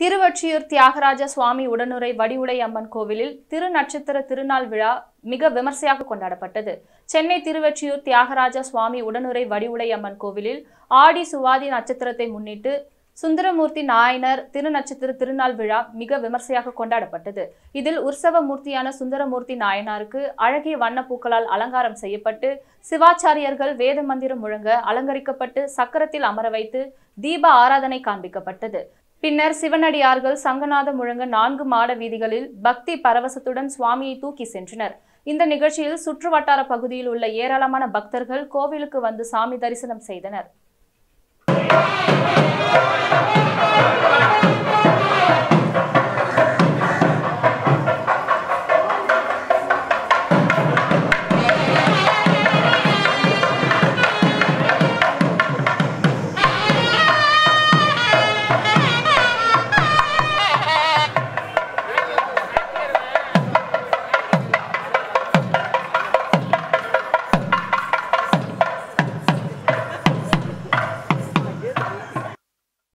திருவொற்றியூர் தியாகராஜ சுவாமி உடனுறை வடிவுடை அம்மன் கோவிலில் திருநட்சத்திர திருநாள் விழா மிக விமர்சையாக கொண்டாடப்பட்டது. சென்னை திருவொற்றியூர் தியாகராஜ சுவாமி உடனுறை வடிவுடை அம்மன் கோவிலில் ஆடி சுவாதி நட்சத்திரத்தை முன்னிட்டு சுந்தரமூர்த்தி நாயனர் திருநட்சத்திர திருநாள் விழா மிக விமர்சையாக கொண்டாடப்பட்டது. இதில் உற்சவ மூர்த்தியான சுந்தரமூர்த்தி நாயனாருக்கு அழகிய வண்ணப்பூக்களால் அலங்காரம் செய்யப்பட்டு சிவாச்சாரியர்கள் வேத மந்திரம் முழங்க அலங்கரிக்கப்பட்டு சக்கரத்தில் அமர வைத்து தீப ஆராதனை காண்பிக்கப்பட்டது. பின்னர் சிவனடியார்கள் சங்கநாத முழங்க 4 மாட வீதிகளில் பக்தி பரவசத்துடன் சுவாமியை தூக்கி சென்றனர். இந்த நிகழ்ச்சியில் சுற்றுவட்டார பகுதியில் உள்ள ஏராளமான பக்தர்கள் கோவிலுக்கு வந்து சாமி தரிசனம் செய்தனர்.